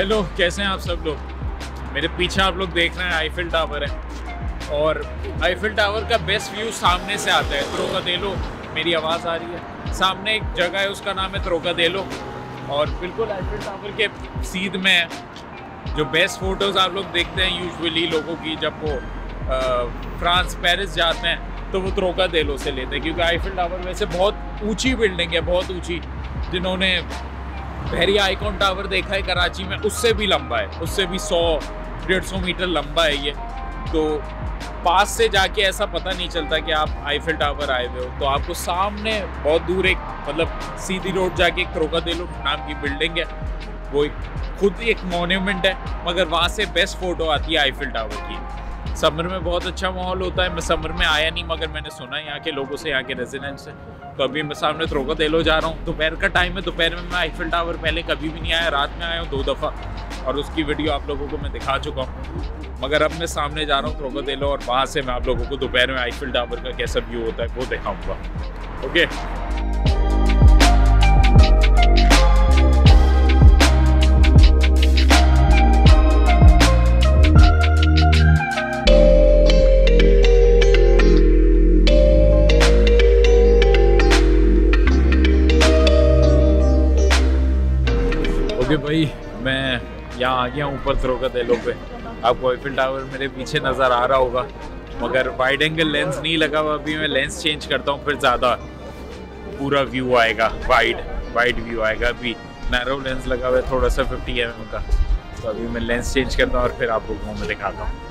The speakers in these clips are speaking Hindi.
हेलो, कैसे हैं आप सब लोग। मेरे पीछे आप लोग देख रहे हैं आईफिल टावर है और आईफिल टावर का बेस्ट व्यू सामने से आता है। त्रोकादेलो, मेरी आवाज़ आ रही है। सामने एक जगह है, उसका नाम है त्रोकादेलो और बिल्कुल आईफिल टावर के सीध में है। जो बेस्ट फोटोज़ आप लोग देखते हैं यूजुअली लोगों की जब वो फ्रांस पेरिस जाते हैं तो वो त्रोकादेलो से लेते हैं, क्योंकि आईफिल टावर वैसे बहुत ऊंची बिल्डिंग है, बहुत ऊंची। जिन्होंने बहरी आइकॉन टावर देखा है कराची में, उससे भी लंबा है, उससे भी 100-150 मीटर लंबा है ये। तो पास से जाके ऐसा पता नहीं चलता कि आप आईफिल टावर आए हुए हो। तो आपको सामने बहुत दूर एक मतलब सीधी रोड जाके एक त्रोकादेलो नाम की बिल्डिंग है, वो खुद एक मॉन्यूमेंट है, मगर वहाँ से बेस्ट फोटो आती है आईफिल टावर की। समर में बहुत अच्छा माहौल होता है। मैं समर में आया नहीं, मगर मैंने सुना है यहाँ के लोगों से, यहाँ के रेजिडेंट्स से। तो अभी मैं सामने त्रोकादेलो जा रहा हूँ। दोपहर का टाइम है, दोपहर में मैं आईफिल टावर पहले कभी भी नहीं आया, रात में आया हूँ 2 दफ़ा और उसकी वीडियो आप लोगों को मैं दिखा चुका हूँ। मगर अब मैं सामने जा रहा हूँ त्रोकादेलो और वहाँ से मैं आप लोगों को दोपहर में आईफिल टावर का कैसा व्यू होता है वो दिखाऊँगा। ओके, भाई मैं यहाँ आ गया हूँ ऊपर त्रोकादेलो पे। आपको आईफिल टावर मेरे पीछे नज़र आ रहा होगा, मगर वाइड एंगल लेंस नहीं लगा हुआ। अभी मैं लेंस चेंज करता हूँ, फिर ज़्यादा पूरा व्यू आएगा, वाइड व्यू आएगा। अभी नैरो लेंस लगा हुआ है थोड़ा सा 50 mm का। तो अभी मैं लेंस चेंज करता हूँ और फिर आप लोगों को मैं दिखाता हूँ।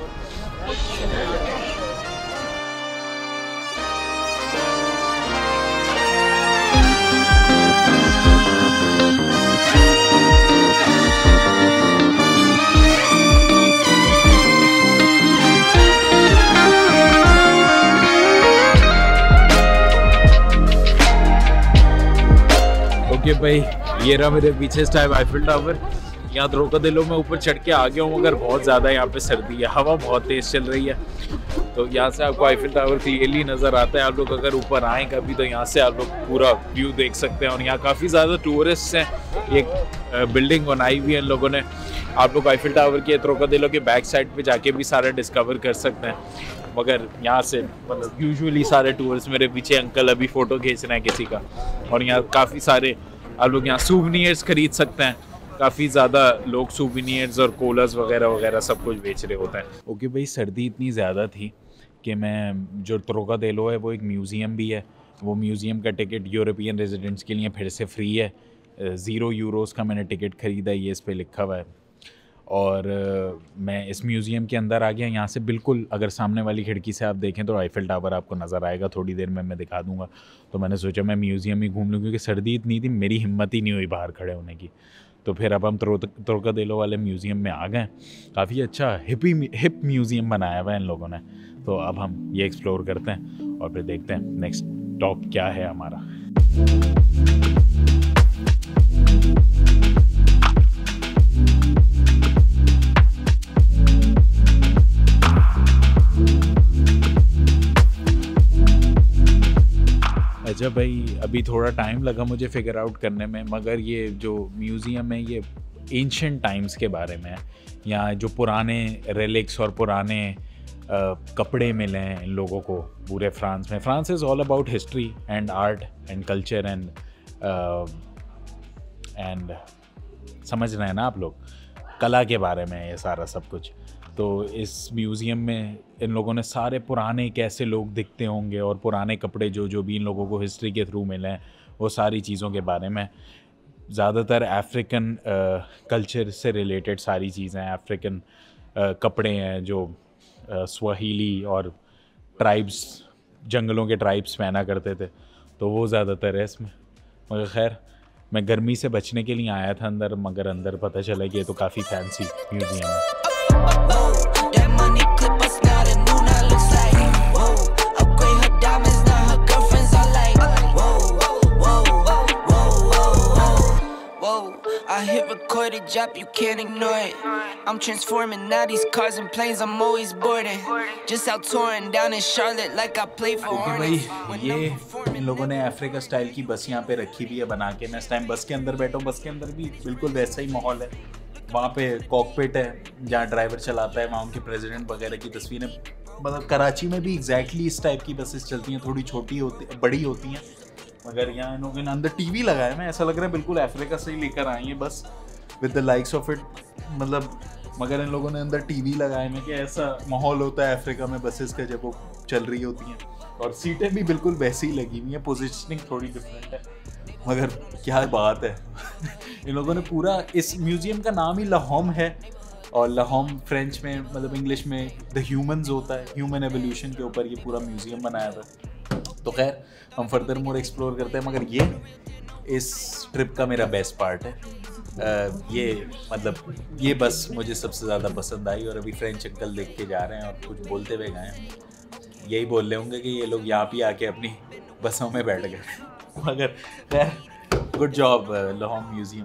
ओके भाई, ये रहा मेरे पीछे टाइप आईफिल टावर। यहाँ त्रोकादेलो में ऊपर चढ़ के आ गया हूँ, मगर बहुत ज़्यादा यहाँ पे सर्दी है, हवा बहुत तेज़ चल रही है। तो यहाँ से आपको आईफिल टावर क्लियरली नज़र आता है। आप लोग अगर ऊपर आएँ कभी तो यहाँ से आप लोग पूरा व्यू देख सकते हैं। और यहाँ काफ़ी ज़्यादा टूरिस्ट हैं। एक बिल्डिंग बनाई हुई है इन लोगों ने। आप लोग आईफिल टावर के त्रोकादेलो के बैक साइड पर जाके भी सारे डिस्कवर कर सकते हैं। मगर यहाँ से मतलब यूजुअली सारे टूरिस्ट, मेरे पीछे अंकल अभी फ़ोटो खींच रहे हैं किसी का। और यहाँ काफ़ी सारे आप लोग यहाँ सूवनियर्स खरीद सकते हैं। काफ़ी ज़्यादा लोग सूवनियर्स और कोलर्स वगैरह वगैरह सब कुछ बेच रहे होते हैं। ओके भाई, सर्दी इतनी ज़्यादा थी कि मैं जो त्रोकादेलो है वो एक म्यूज़ियम भी है। वो म्यूज़ियम का टिकट यूरोपियन रेजिडेंट्स के लिए फिर से फ्री है। 0 यूरोज़ का मैंने टिकट ख़रीदा है, ये इस पर लिखा हुआ है। और मैं इस म्यूज़ियम के अंदर आ गया। यहाँ से बिल्कुल अगर सामने वाली खिड़की से आप देखें तो आईफिल टावर आपको नज़र आएगा। थोड़ी देर में मैं दिखा दूँगा। तो मैंने सोचा मैं म्यूज़ियम ही घूम लूँ, क्योंकि सर्दी इतनी थी मेरी हिम्मत ही नहीं हुई बाहर खड़े होने की। तो फिर अब हम त्रोकादेलो वाले म्यूज़ियम में आ गए। काफ़ी अच्छा हिप म्यूज़ियम बनाया हुआ है इन लोगों ने। तो अब हम ये एक्सप्लोर करते हैं और फिर देखते हैं नेक्स्ट स्टॉप क्या है हमारा। अच्छा भाई, अभी थोड़ा टाइम लगा मुझे फिगर आउट करने में, मगर ये जो म्यूज़ियम है ये एंशिएंट टाइम्स के बारे में है। यहाँ जो पुराने रेलिक्स और पुराने कपड़े मिले हैं इन लोगों को पूरे फ्रांस में। France is all about history and art and culture and समझ रहे हैं ना आप लोग, कला के बारे में ये सारा सब कुछ। तो इस म्यूज़ियम में इन लोगों ने सारे पुराने कैसे लोग दिखते होंगे और पुराने कपड़े जो भी इन लोगों को हिस्ट्री के थ्रू मिले हैं वो सारी चीज़ों के बारे में। ज़्यादातर अफ्रीकन कल्चर से रिलेटेड सारी चीज़ें हैं। अफ्रीकन कपड़े हैं जो स्वाहिली और ट्राइब्स, जंगलों के ट्राइब्स पहना करते थे, तो वो ज़्यादातर है इसमें। मगर खैर, मैं गर्मी से बचने के लिए आया था अंदर, मगर अंदर पता चला कि ये तो काफ़ी फैंसी म्यूज़ियम है। I hit record it, drop, you can't ignore it. I'm transforming now these cars and planes, I'm always boarding. Just out touring down in Charlotte like I play for Hornets. ये इन लोगों ने अफ्रीका स्टाइल की बस यहाँ पे रखी हुई है बना के। मैं इस टाइम बस के अंदर बैठा हूँ। बस के अंदर भी बिल्कुल वैसा ही माहौल है। वहाँ पे कॉकपिट है जहाँ ड्राइवर चलाता है, वहाँ उनके प्रेसिडेंट वगैरह की तस्वीरें। मतलब कराची में भी एग्जैक्टली इस टाइप की बसेस चलती हैं, थोड़ी छोटी होती बड़ी होती हैं, मगर यहाँ इन लोगों ने अंदर टीवी लगाया है। ऐसा लग रहा है बिल्कुल अफ्रीका से ही लेकर आई है बस, with the likes of it. मतलब मगर इन लोगों ने अंदर टीवी लगाए हैं कि ऐसा माहौल होता है अफ्रीका में बसेस का जब वो चल रही होती हैं। और सीटें भी बिल्कुल वैसी ही लगी हुई हैं, पोजिशनिंग थोड़ी डिफरेंट है, मगर क्या बात है। इन लोगों ने पूरा, इस म्यूज़ियम का नाम ही लहोम है, और लहोम फ्रेंच में मतलब इंग्लिश में द ह्यूमन्स होता है, ह्यूमन एवोल्यूशन के ऊपर ये पूरा म्यूज़ियम बनाया था। तो खैर हम फर्दर मोर एक्सप्लोर करते हैं, मगर ये इस ट्रिप का मेरा बेस्ट पार्ट है। ये मतलब ये बस मुझे सबसे ज़्यादा पसंद आई। और अभी फ्रेंच अंकल देख के जा रहे हैं और कुछ बोलते हुए गए हैं, यही बोल रहे होंगे कि ये लोग यहाँ पे आके अपनी बसों में बैठ गए। मगर खैर गुड जॉब लहोम म्यूज़ियम।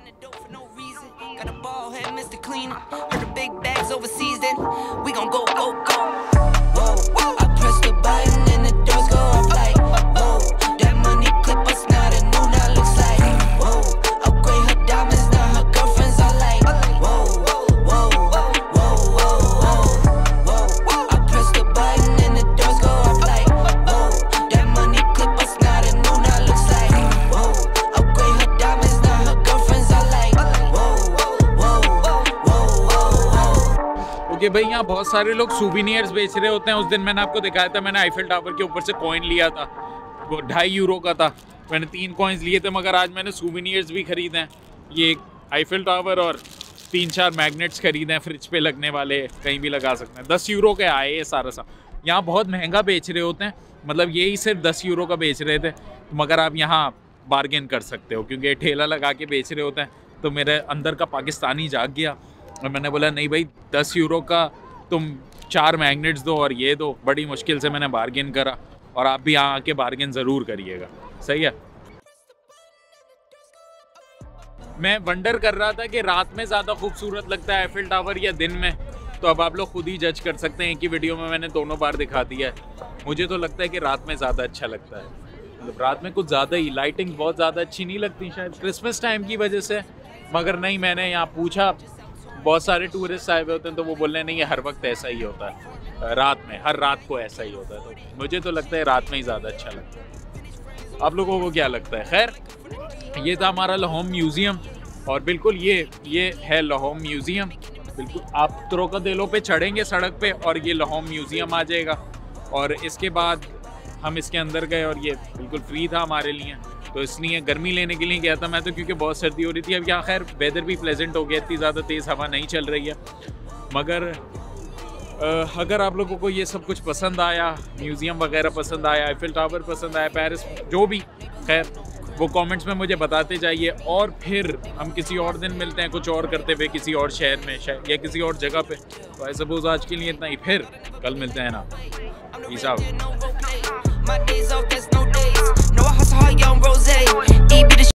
कि भाई यहाँ बहुत सारे लोग सूविनियर्स बेच रहे होते हैं। उस दिन मैंने आपको दिखाया था, मैंने आईफिल टावर के ऊपर से कॉइन लिया था, वो 2.5 यूरो का था। मैंने 3 कॉइन्स लिए थे, मगर आज मैंने सूविनियर्स भी खरीदे हैं। ये आईफिल टावर और 3-4 मैग्नेट्स खरीदे हैं, फ्रिज पे लगने वाले, कहीं भी लगा सकते हैं। 10 यूरो के आए ये सारा सा। यहाँ बहुत महंगा बेच रहे होते हैं, मतलब यही सिर्फ 10 यूरो का बेच रहे थे, मगर आप यहाँ बार्गेन कर सकते हो क्योंकि ठेला लगा के बेच रहे होते हैं। तो मेरे अंदर का पाकिस्तानी जाग गया और मैंने बोला नहीं भाई 10 यूरो का तुम 4 मैग्नेट्स दो और ये दो। बड़ी मुश्किल से मैंने बार्गेन करा, और आप भी यहाँ आके बार्गेन ज़रूर करिएगा, सही है। मैं वंडर कर रहा था कि रात में ज़्यादा खूबसूरत लगता है आईफिल टावर या दिन में, तो अब आप लोग खुद ही जज कर सकते हैं। एक ही वीडियो में मैंने दोनों बार दिखा दिया है। मुझे तो लगता है कि रात में ज़्यादा अच्छा लगता है, मतलब रात में कुछ ज़्यादा ही लाइटिंग बहुत ज़्यादा अच्छी नहीं लगती, शायद क्रिसमस टाइम की वजह से, मगर नहीं, मैंने यहाँ पूछा, बहुत सारे टूरिस्ट आए हुए होते हैं तो वो बोल रहे हैं नहीं ये हर वक्त ऐसा ही होता है, रात में, हर रात को ऐसा ही होता है। तो मुझे तो लगता है रात में ही ज़्यादा अच्छा लगता है। आप लोगों को क्या लगता है? खैर ये था हमारा लहोम म्यूज़ियम, और बिल्कुल ये है लहोम म्यूज़ियम। बिल्कुल आप त्रोकादेलो पे चढ़ेंगे सड़क पे और ये लहोम म्यूज़ियम आ जाएगा। और इसके बाद हम इसके अंदर गए और ये बिल्कुल फ्री था हमारे लिए, तो इसलिए गर्मी लेने के लिए गया था मैं तो, क्योंकि बहुत सर्दी हो रही थी। अब यहाँ खैर वेदर भी प्लेजेंट हो गया, इतनी ज़्यादा तेज़ हवा नहीं चल रही है। मगर अगर आप लोगों को ये सब कुछ पसंद आया, म्यूज़ियम वगैरह पसंद आया, आईफिल टावर पसंद आया, पेरिस, जो भी, खैर वो कमेंट्स में मुझे बताते जाइए। और फिर हम किसी और दिन मिलते हैं कुछ और करते हुए किसी और शहर में या किसी और जगह पे। तो आई सपोज आज के लिए इतना ही, फिर कल मिलते हैं ना। Peace out.